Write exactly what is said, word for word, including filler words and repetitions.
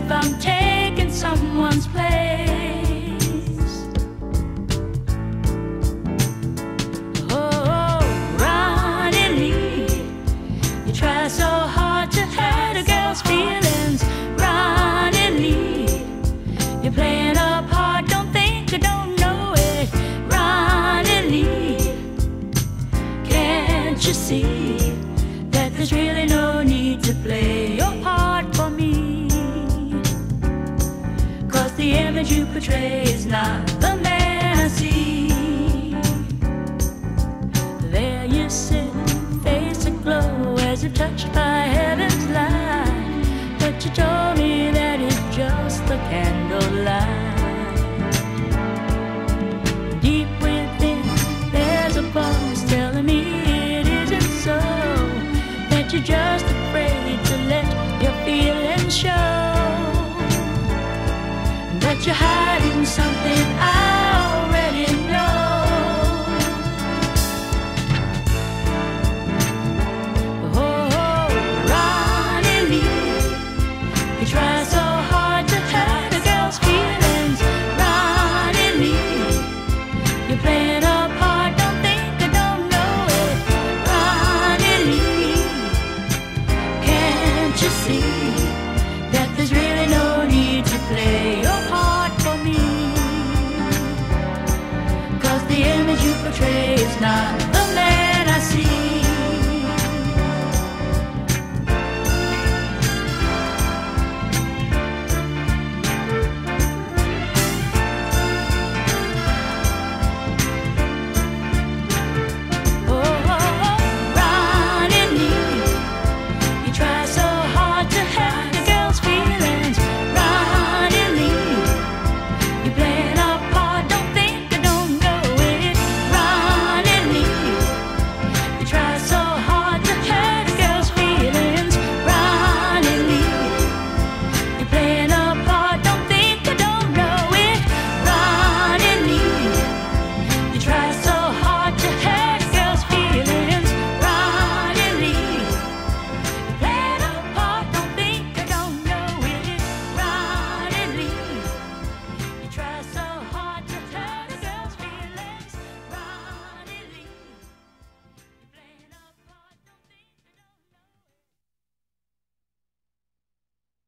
if I'm taking someone's place. Oh, Ronnie Lee, you try so hard to hurt a girl's feelings. Ronnie Lee, you're playing a part, don't think you don't know it. Ronnie Lee, can't you see that there's really no need to play your part for me? 'Cause the image you portray is not the man I see. There you sit, face aglow as if touched by heaven's light, but you told me that it's just the candlelight. Deep within there's a voice telling me it isn't so, that you're just afraid to let your feelings show, that you're hiding something I already know. Oh, Ronnie Lee, you try so hard to hurt a girl's feelings. Ronnie Lee, you're playing a part, don't think I don't know it. Ronnie Lee, can't you see that there's really no need to play your part for me? 'Cause the image you portray is not the